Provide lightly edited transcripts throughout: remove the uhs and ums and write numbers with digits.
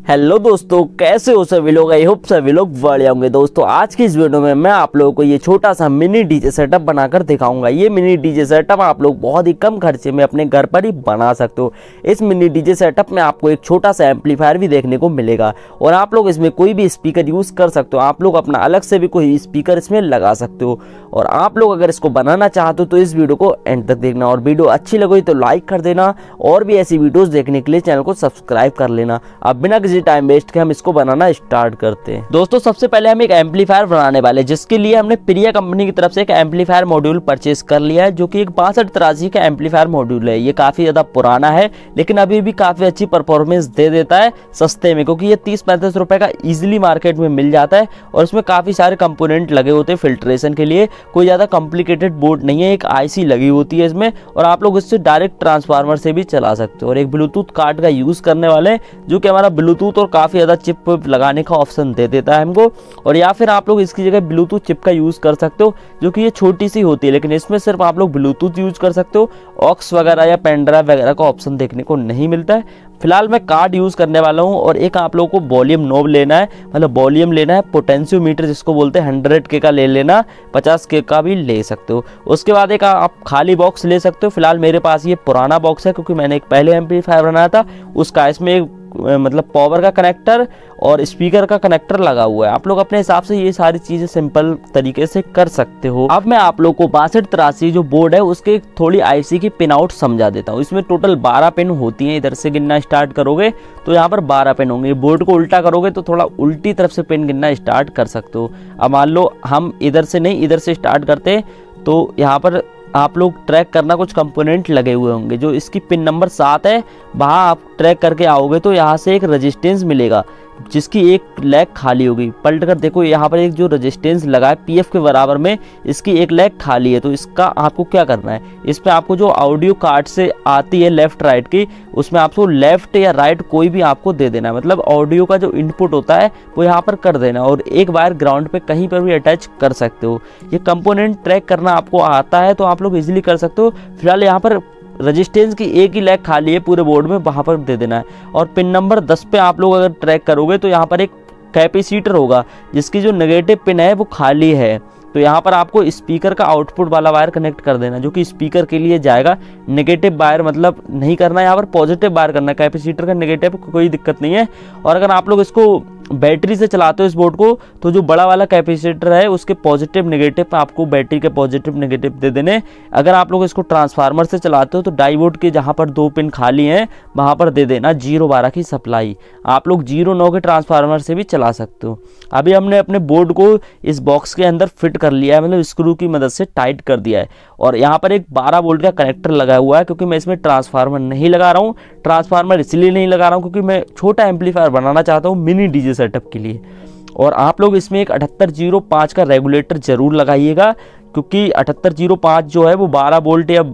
Hello दोस्तों, कैसे हो सभी लोग। आई होप सभी लोग बढ़िया होंगे। दोस्तों आज की इस वीडियो में मैं आप लोगों को ये छोटा सा मिनी डीजे सेटअप बनाकर दिखाऊंगा। ये मिनी डीजे सेटअप आप लोग बहुत ही कम खर्चे में अपने घर पर ही बना सकते हो। इस मिनी डीजे सेटअप में आपको एक छोटा सा एम्पलीफायर भी देखने को मिलेगा और आप लोग इसमें कोई भी स्पीकर यूज कर सकते हो। आप लोग अपना अलग से भी कोई स्पीकर इसमें लगा सकते हो। और आप लोग अगर इसको बनाना चाहते हो तो इस वीडियो को एंड तक देखना और वीडियो अच्छी लगी तो लाइक कर देना और भी ऐसी वीडियोस देखने के लिए चैनल को सब्सक्राइब कर लेना। अब बिना किसी टाइम वेस्ट के हम इसको बनाना स्टार्ट करते हैं। दोस्तों सबसे पहले हम एक एम्पलीफायर बनाने वाले, जिसके लिए हमने प्रिया कंपनी की तरफ से एक एम्पलीफायर मॉड्यूल परचेस कर लिया है, जो कि एक 6283 का एम्पलीफायर मॉड्यूल है। ये काफी ज्यादा पुराना है लेकिन अभी भी काफी अच्छी परफॉर्मेंस दे देता है सस्ते में, क्योंकि ये 30-35 रुपए का इजिली मार्केट में मिल जाता है और इसमें काफी सारे कंपोनेंट लगे होते हैं फिल्ट्रेशन के लिए। कोई ज्यादा कॉम्प्लिकेटेड बोर्ड नहीं है, एक आईसी लगी होती है इसमें और आप लोग इससे डायरेक्ट ट्रांसफार्मर से भी चला सकते हो। और एक ब्लूटूथ कार्ड का यूज करने वाले हैं, जो कि हमारा ब्लूटूथ और काफी ज्यादा चिप लगाने का ऑप्शन दे देता है हमको। और या फिर आप लोग इसकी जगह ब्लूटूथ चिप का यूज कर सकते हो, जो कि ये छोटी सी होती है, लेकिन इसमें सिर्फ आप लोग ब्लूटूथ यूज कर सकते हो। ऑक्स वगैरह या पेन ड्राइव वगैरह का ऑप्शन देखने को नहीं मिलता है। फिलहाल मैं कार्ड यूज करने वाला हूं और एक आप लोगों को वॉल्यूम नॉब लेना है, मतलब वॉल्यूम लेना है। पोटेंशियोमीटर जिसको बोलते हैं 100K का ले लेना, 50K का भी ले सकते हो। उसके बाद एक आप खाली बॉक्स ले सकते हो। फिलहाल मेरे पास ये पुराना बॉक्स है, क्योंकि मैंने एक पहले एम्पलीफायर बनाया था उसका। इसमें एक मतलब पावर का कनेक्टर और स्पीकर का कनेक्टर लगा हुआ है। आप लोग अपने हिसाब से ये सारी चीजें सिंपल तरीके से कर सकते हो। अब मैं आप लोग को 6283 जो बोर्ड है उसके थोड़ी आईसी की पिन आउट समझा देता हूँ। इसमें टोटल 12 पिन होती हैं। इधर से गिनना स्टार्ट करोगे तो यहाँ पर 12 पिन होंगे। बोर्ड को उल्टा करोगे तो थोड़ा उल्टी तरफ से पिन गिनना स्टार्ट कर सकते हो। अब मान लो हम इधर से नहीं इधर से स्टार्ट करते तो यहाँ पर आप लोग ट्रैक करना, कुछ कंपोनेंट लगे हुए होंगे। जो इसकी पिन नंबर 7 है, वहाँ आप ट्रैक करके आओगे तो यहाँ से एक रेजिस्टेंस मिलेगा, जिसकी एक लेग खाली होगी। पलट कर देखो, यहाँ पर एक जो रेजिस्टेंस लगा है पीएफ के बराबर में, इसकी एक लेग खाली है। तो इसका आपको क्या करना है, इस पे आपको जो ऑडियो कार्ड से आती है लेफ्ट राइट की, उसमें आपको लेफ्ट या राइट कोई भी आपको दे देना है। मतलब ऑडियो का जो इनपुट होता है वो यहाँ पर कर देना और एक वायर ग्राउंड पे कहीं पर भी अटैच कर सकते हो। ये कंपोनेंट ट्रैक करना आपको आता है तो आप लोग इजीली कर सकते हो। फिलहाल यहाँ पर रेजिस्टेंस की एक ही लेग खाली है पूरे बोर्ड में, वहां पर दे देना है। और पिन नंबर 10 पे आप लोग अगर ट्रैक करोगे तो यहाँ पर एक कैपेसिटर होगा, जिसकी जो नेगेटिव पिन है वो खाली है। तो यहाँ पर आपको स्पीकर का आउटपुट वाला वायर कनेक्ट कर देना, जो कि स्पीकर के लिए जाएगा। नेगेटिव वायर मतलब नहीं करना, यहाँ पर पॉजिटिव वायर करना है। कैपेसिटर का नेगेटिव कोई दिक्कत नहीं है। और अगर आप लोग इसको बैटरी से चलाते हो इस बोर्ड को, तो जो बड़ा वाला कैपेसिटर है उसके पॉजिटिव नेगेटिव पे आपको बैटरी के पॉजिटिव नेगेटिव दे देने। अगर आप लोग इसको ट्रांसफार्मर से चलाते हो तो डायोड के जहाँ पर 2 पिन खाली हैं वहाँ पर दे देना 0-12 की सप्लाई। आप लोग 0-9 के ट्रांसफार्मर से भी चला सकते हो। अभी हमने अपने बोर्ड को इस बॉक्स के अंदर फिट कर लिया है, मतलब स्क्रू की मदद से टाइट कर दिया है। और यहाँ पर एक 12 वोल्ट का कनेक्टर लगा हुआ है, क्योंकि मैं इसमें ट्रांसफार्मर नहीं लगा रहा हूँ। ट्रांसफार्मर इसलिए नहीं लगा रहा हूँ क्योंकि मैं छोटा एम्पलीफायर बनाना चाहता हूँ मिनी डीजे सेटअप के लिए। और आप लोग इसमें एक 7805 का रेगुलेटर जरूर लगाइएगा, क्योंकि 7805 जो है वो 12 वोल्ट या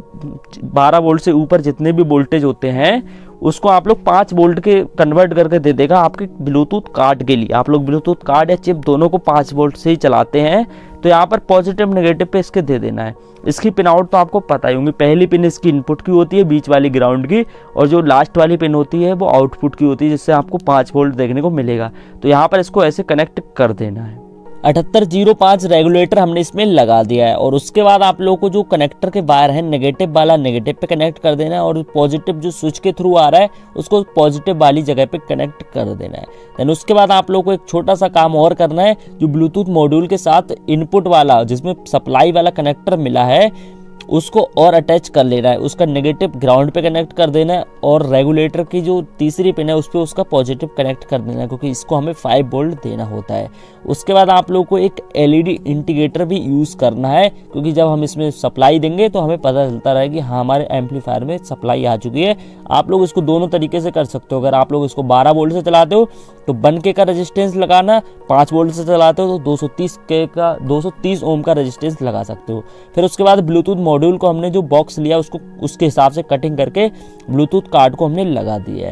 12 वोल्ट से ऊपर जितने भी वोल्टेज होते हैं उसको आप लोग 5 वोल्ट के कन्वर्ट करके दे देगा आपके ब्लूटूथ कार्ड के लिए। आप लोग ब्लूटूथ कार्ड या चिप दोनों को 5 वोल्ट से ही चलाते हैं, तो यहाँ पर पॉजिटिव नेगेटिव पे इसके दे देना है। इसकी पिन आउट तो आपको पता ही होंगी। पहली पिन इसकी इनपुट की होती है, बीच वाली ग्राउंड की, और जो लास्ट वाली पिन होती है वो आउटपुट की होती है, जिससे आपको 5 वोल्ट देखने को मिलेगा। तो यहाँ पर इसको ऐसे कनेक्ट कर देना है। 7805 रेगुलेटर हमने इसमें लगा दिया है। और उसके बाद आप लोगों को जो कनेक्टर के वायर है नेगेटिव वाला नेगेटिव पे कनेक्ट कर देना है, और पॉजिटिव जो स्विच के थ्रू आ रहा है उसको पॉजिटिव वाली जगह पे कनेक्ट कर देना है। देन उसके बाद आप लोगों को एक छोटा सा काम और करना है। जो ब्लूटूथ मॉड्यूल के साथ इनपुट वाला जिसमें सप्लाई वाला कनेक्टर मिला है उसको और अटैच कर लेना है। उसका नेगेटिव ग्राउंड पे कनेक्ट कर देना है और रेगुलेटर की जो तीसरी पिन है उस पर उसका पॉजिटिव कनेक्ट कर देना है, क्योंकि इसको हमें 5 वोल्ट देना होता है। उसके बाद आप लोगों को एक एलईडी इंडिकेटर भी यूज़ करना है, क्योंकि जब हम इसमें सप्लाई देंगे तो हमें पता चलता रहे कि हाँ हमारे एम्पलीफायर में सप्लाई आ चुकी है। आप लोग इसको दोनों तरीके से कर सकते हो। अगर आप लोग इसको 12 वोल्ट से चलाते हो तो 1K का रेजिस्टेंस लगाना, 5 वोल्ट से चलाते हो तो 230 ओम का रेजिस्टेंस लगा सकते हो। फिर उसके बाद ब्लूटूथ मॉड्यूल को हमने जो बॉक्स लिया उसको उसके हिसाब से कटिंग करके ब्लूटूथ कार्ड को हमने लगा दिया है।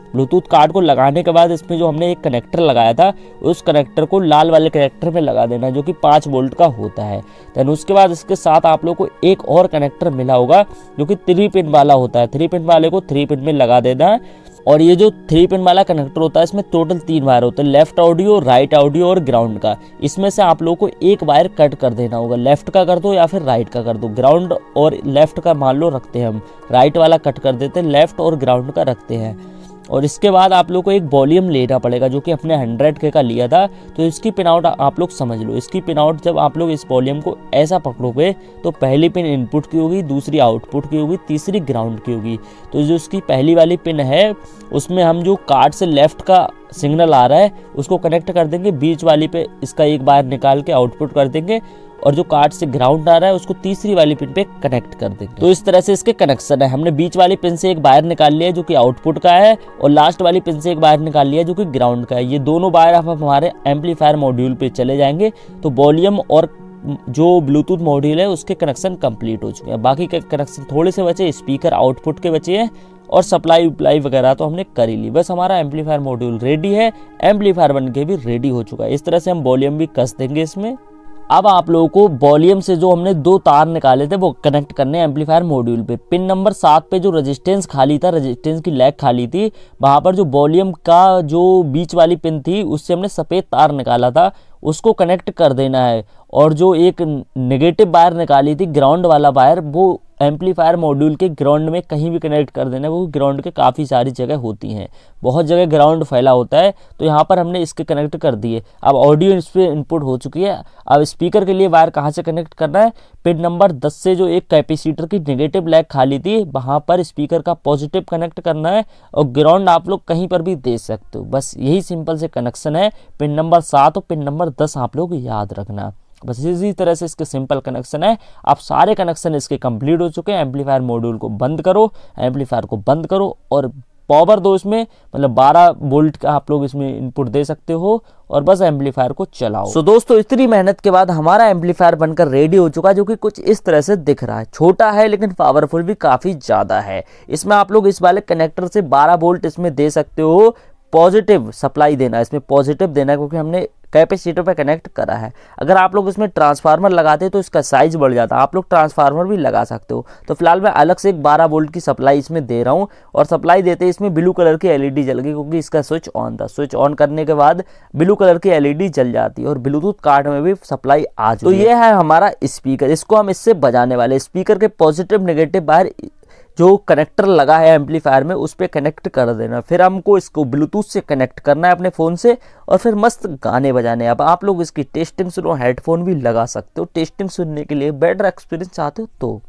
ब्लूटूथ कार्ड को लगाने के बाद इसमें जो हमने एक कनेक्टर लगाया था उस कनेक्टर को लाल वाले कनेक्टर में लगा देना, जो कि 5 वोल्ट का होता है। देन उसके बाद इसके साथ आप लोग को एक और कनेक्टर मिला होगा जो कि 3 पिन वाला होता है। 3 पिन वाले को 3 पिन में लगा देना है। और ये जो 3 पिन वाला कनेक्टर होता है इसमें टोटल 3 वायर होते हैं, लेफ्ट ऑडियो, राइट ऑडियो और ग्राउंड का। इसमें से आप लोगों को एक वायर कट कर देना होगा, लेफ्ट का कर दो या फिर राइट का कर दो। ग्राउंड और लेफ्ट का मान लो रखते हैं हम, राइट वाला कट कर देते हैं, लेफ्ट और ग्राउंड का रखते हैं। और इसके बाद आप लोग को एक वॉल्यूम लेना पड़ेगा जो कि अपने 100K का लिया था। तो इसकी पिन आउट आप लोग समझ लो। इसकी पिन आउट जब आप लोग इस वॉल्यूम को ऐसा पकड़ोगे तो पहली पिन इनपुट की होगी, दूसरी आउटपुट की होगी, तीसरी ग्राउंड की होगी। तो जो इसकी पहली वाली पिन है उसमें हम जो कार्ड से लेफ्ट का सिग्नल आ रहा है उसको कनेक्ट कर देंगे, बीच वाली पे इसका एक वायर निकाल के आउटपुट कर देंगे, और जो कार्ड से ग्राउंड आ रहा है उसको तीसरी वाली पिन पे कनेक्ट कर देंगे। तो इस तरह से इसके कनेक्शन है। हमने बीच वाली पिन से एक वायर निकाल लिया जो कि आउटपुट का है, और लास्ट वाली पिन से एक वायर निकाल लिया जो कि ग्राउंड का है। ये दोनों वायर अब हमारे एम्पलीफायर मॉड्यूल पे चले जाएंगे। तो वॉल्यूम और जो ब्लूटूथ मॉड्यूल है उसके कनेक्शन कंप्लीट हो चुके हैं। बाकी के कनेक्शन थोड़े से बचे, स्पीकर आउटपुट के बचे हैं, और सप्लाई उप्लाई वगैरह तो हमने कर ही ली। बस हमारा एम्पलीफायर मॉड्यूल रेडी है, एम्पलीफायर बन के भी रेडी हो चुका है। इस तरह से हम वॉल्यूम भी कस देंगे इसमें। अब आप लोगों को वॉल्यूम से जो हमने 2 तार निकाले थे वो कनेक्ट करने एम्पलीफायर मॉड्यूल पे। पिन नंबर 7 पे जो रेजिस्टेंस खाली था, रेजिस्टेंस की लैग खाली थी, वहां पर जो वॉल्यूम का जो बीच वाली पिन थी उससे हमने सफ़ेद तार निकाला था, उसको कनेक्ट कर देना है। और जो एक नेगेटिव वायर निकाली थी, ग्राउंड वाला वायर, वो एम्पलीफायर मॉड्यूल के ग्राउंड में कहीं भी कनेक्ट कर देना है, वो ग्राउंड के काफ़ी सारी जगह होती हैं, बहुत जगह ग्राउंड फैला होता है। तो यहाँ पर हमने इसके कनेक्ट कर दिए। अब ऑडियो इस पर इनपुट हो चुकी है। अब स्पीकर के लिए वायर कहाँ से कनेक्ट करना है, पिन नंबर 10 से जो एक कैपेसिटर की नेगेटिव लैग खाली थी वहाँ पर स्पीकर का पॉजिटिव कनेक्ट करना है, और ग्राउंड आप लोग कहीं पर भी दे सकते हो। बस यही सिंपल से कनेक्शन है। पिन नंबर 7 और पिन नंबर 10 आप लोग याद रखना। बस इसी तरह से इसके सिंपल कनेक्शन है। आप सारे कनेक्शन इसके कंप्लीट हो चुके हैं। एम्पलीफायर मॉड्यूल को बंद करो, एम्पलीफायर को बंद करो और पावर दो इसमें, मतलब 12 वोल्ट का आप लोग इसमें इनपुट दे सकते हो, और बस एम्पलीफायर को चलाओ। सो दोस्तों, इतनी मेहनत के बाद हमारा एम्पलीफायर बनकर रेडी हो चुका है, जो कि कुछ इस तरह से दिख रहा है। छोटा है लेकिन पावरफुल भी काफी ज्यादा है। इसमें आप लोग इस वाले कनेक्टर से 12 वोल्ट इसमें दे सकते हो। पॉजिटिव सप्लाई देना है, इसमें पॉजिटिव देना है, क्योंकि हमने कैपेसिटर पे कनेक्ट करा है। अगर आप लोग इसमें ट्रांसफार्मर लगाते तो इसका साइज बढ़ जाता। आप लोग ट्रांसफार्मर भी लगा सकते हो। तो फिलहाल मैं अलग से एक 12 वोल्ट की सप्लाई इसमें दे रहा हूँ, और सप्लाई देते इसमें ब्लू कलर की एलईडी जल गई, क्योंकि इसका स्विच ऑन था। स्विच ऑन करने के बाद ब्लू कलर की एलईडी जल जाती है, और ब्लूटूथ कार्ड में भी सप्लाई आ चुकी है। तो ये है हमारा स्पीकर, इसको हम इससे बजाने वाले। स्पीकर के पॉजिटिव नेगेटिव बाहर जो कनेक्टर लगा है एम्पलीफायर में उस पर कनेक्ट कर देना। फिर हमको इसको ब्लूटूथ से कनेक्ट करना है अपने फ़ोन से, और फिर मस्त गाने बजाने। अब आप लोग इसकी टेस्टिंग सुनो, हेडफोन भी लगा सकते हो टेस्टिंग सुनने के लिए। बेटर एक्सपीरियंस चाहते हो तो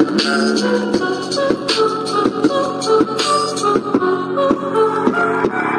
Thank you.